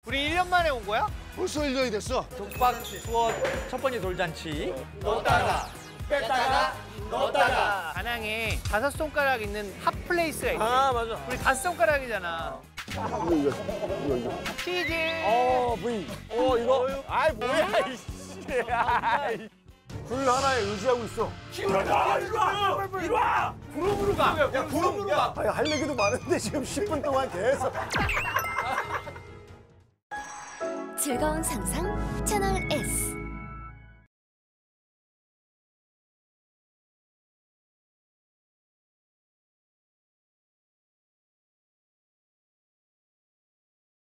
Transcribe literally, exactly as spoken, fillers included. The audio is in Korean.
우리 일 년 만에 온 거야? 벌써 일 년이 됐어. 독박 투어 첫 번째 돌잔치. 넣었다가 뺐다가 넣었다가. 다낭에 다섯 손가락 있는 핫플레이스가 있대. 아 맞아. 우리 다섯 손가락이잖아. 이거 이거 이거 이거. 치즈. 어 V. 어 이거. 아이 뭐야 이씨. 아이. 불 하나에 의지하고 있어. 일로와 일로와. 구름으로 가. 야 구름으로 가. 아니, 할 얘기도 많은데 지금 십 분 동안 계속. 즐거운 상상 채널 S.